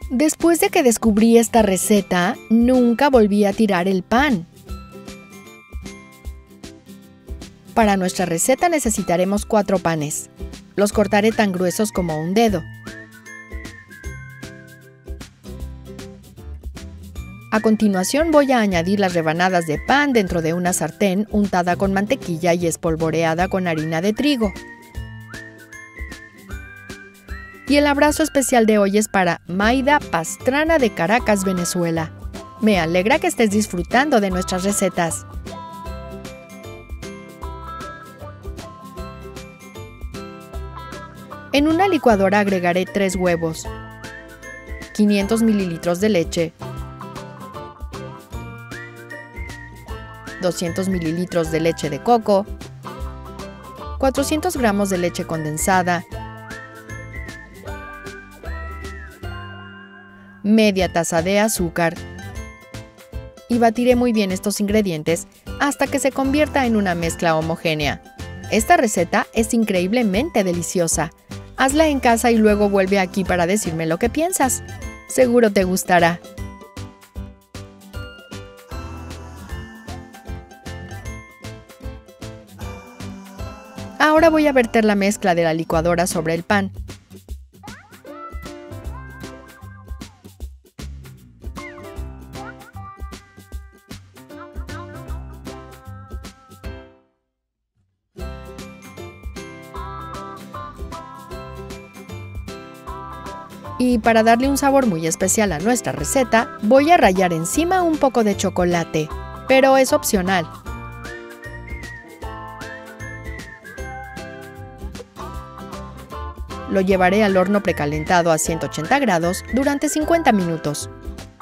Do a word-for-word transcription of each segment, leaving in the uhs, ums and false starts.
Después de que descubrí esta receta, nunca volví a tirar el pan. Para nuestra receta necesitaremos cuatro panes. Los cortaré tan gruesos como un dedo. A continuación voy a añadir las rebanadas de pan dentro de una sartén untada con mantequilla y espolvoreada con harina de trigo. Y el abrazo especial de hoy es para Maida Pastrana de Caracas, Venezuela. Me alegra que estés disfrutando de nuestras recetas. En una licuadora agregaré tres huevos, quinientos mililitros de leche, doscientos mililitros de leche de coco, cuatrocientos gramos de leche condensada, media taza de azúcar y batiré muy bien estos ingredientes hasta que se convierta en una mezcla homogénea. Esta receta es increíblemente deliciosa. Hazla en casa y luego vuelve aquí para decirme lo que piensas. Seguro te gustará. Ahora voy a verter la mezcla de la licuadora sobre el pan. Y para darle un sabor muy especial a nuestra receta, voy a rallar encima un poco de chocolate, pero es opcional. Lo llevaré al horno precalentado a ciento ochenta grados durante cincuenta minutos.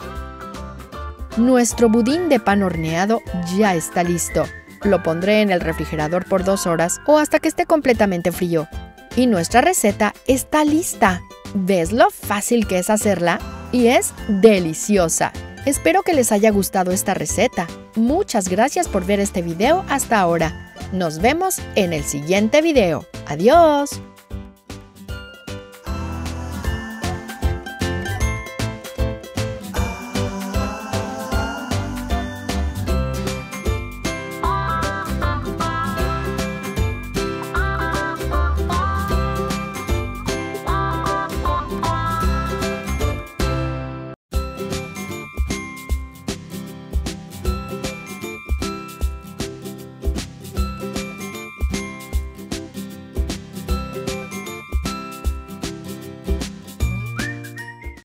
Nuestro budín de pan horneado ya está listo. Lo pondré en el refrigerador por dos horas o hasta que esté completamente frío. Y nuestra receta está lista. ¿Ves lo fácil que es hacerla? Y es deliciosa. Espero que les haya gustado esta receta. Muchas gracias por ver este video hasta ahora. Nos vemos en el siguiente video. ¡Adiós!